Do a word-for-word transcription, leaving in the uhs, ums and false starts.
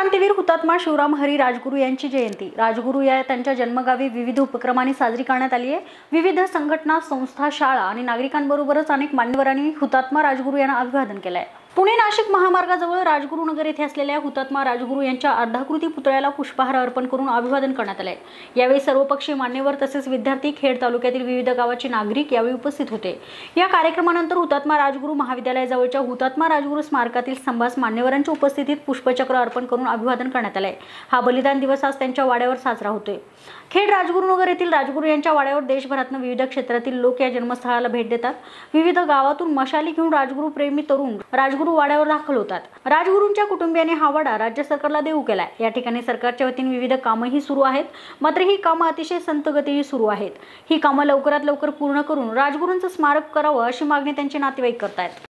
क्रांतीवीर हुतात्मा शिवराम हरी राजगुरू यांची जयंती राजगुरू या त्यांच्या जन्मगावी विविध उपक्रमांनी साजरी करण्यात आली आहे। विविध संघटना, संस्था, शाळा आणि नागरिकांबरोबरच अनेक मान्यवरांनी हुतात्मा राजगुरू यांना अभिवादन केले आहे। पुणे नाशिक महामार्गाजवळ राजगुरुनगर येथे असलेल्या हुतात्मा राजगुरू यांच्या अर्धाकृती पुतळ्याला पुष्पहार अर्पण करून अभिवादन करण्यात आले। यावेळी सर्वपक्षीय मान्यवर तसेच विद्यार्थी, खेड तालुक्यातील विविध गावाचे नागरिक यावेळी उपस्थित होते। या कार्यक्रमानंतर हुतात्मा राजगुरू महाविद्यालयाजवळच्या हुतात्मा राजगुरू स्मारकातील स्तंभास मान्यवरांच्या उपस्थितीत पुष्पचक्र अर्पण करून अभिवादन करण्यात आले। हा बलिदान दिवस आज त्यांच्या वाड्यावर साजरा होतोय। खेड राजगुरुनगर येथील राजगुरू यांच्या वाड्यावर देशभरातून विविध क्षेत्रातील लोक या जन्मस्थळाला भेट देतात। विविध गावातून मशाली घेऊन राजगुरू प्रेमी तरुण राजगुरू वाड्यावर दाखल होतात। राजगुरूंच्या कुटुंबियांनी हा वाडा राज्य सरकारला देऊ केलाय। या ठिकाणी सरकारच्या वतीने विविध कामही सुरू आहेत, मात्र ही कामं अतिशय संत गतीने सुरू आहेत। ही कामं लवकरात लवकर पूर्ण करून राजगुरूंचं स्मारक करावं अशी मागणी त्यांचे नातेवाईक करतायत।